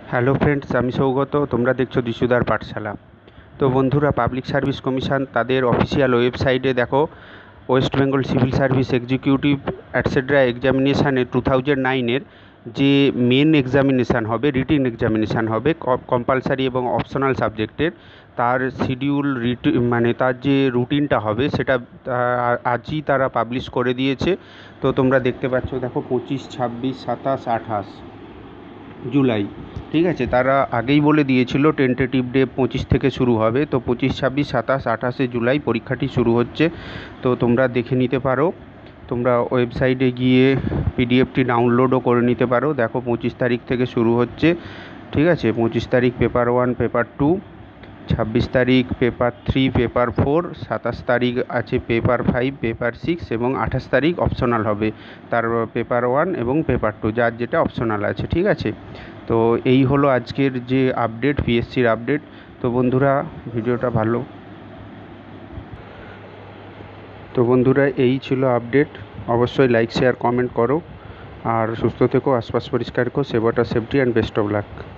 Hello friends, আমি সৌগত। তোমরা দেখছো দিশুদার পাঠশালা। তো বন্ধুরা, পাবলিক সার্ভিস কমিশন তাদের অফিসিয়াল ওয়েবসাইটে দেখো West Bengal civil service executive etcetera এক্সামিনেশানে 2009-এর যে মেন এক্সামিনেশান হবে, রিটিন এক্সামিনেশান হবে কম্পালসারি এবং অপশনাল সাবজেক্টের, তার শিডিউল মানে তার যে রুটিনটা হবে সেটা আজই তারা পাবলিশ করে দিয়েছে। তো তোমরা দেখতে পাচ্ছ, দেখো 25, 26, 27, 28 জুলাই, ঠিক আছে। তারা আগেই বলে দিয়েছিল টেন্টেটিভ ডে 25 থেকে শুরু হবে। তো 25, 26, 27, 28 জুলাই পরীক্ষাটি শুরু হচ্ছে। তো তোমরা দেখে নিতে পারো, তোমরা ওয়েবসাইটে গিয়ে পিডিএফটি ডাউনলোডও করে নিতে পারো। দেখো 25 তারিখ থেকে শুরু হচ্ছে, ঠিক আছে। 25 তারিখ পেপার 1, পেপার 2, 26 তারিখ পেপার 3, পেপার 4, 27 তারিখ আছে পেপার 5, পেপার 6 এবং 28 তারিখ অপশনাল হবে তার পেপার 1 এবং পেপার 2, যার যেটা অপশনাল আছে, ঠিক আছে। তো এই হলো আজকের যে আপডেট, পিএসসির আপডেট। তো বন্ধুরা, ভিডিওটা ভালো। তো বন্ধুরা, এই ছিল আপডেট। অবশ্যই লাইক, শেয়ার, কমেন্ট করো। আর সুস্থ থেকো, আশপাশ পরিষ্কার রেখো। সেভাটা safety and best of lakh.